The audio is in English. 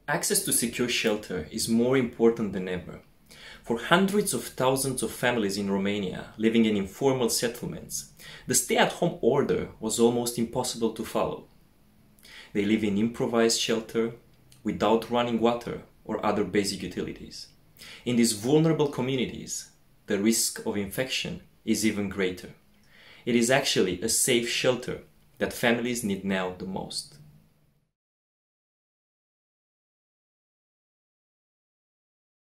Access to secure shelter is more important than ever. For hundreds of thousands of families in Romania living in informal settlements, the stay-at-home order was almost impossible to follow. They live in improvised shelter without running water or other basic utilities. In these vulnerable communities, the risk of infection is even greater. It is actually a safe shelter that families need now the most.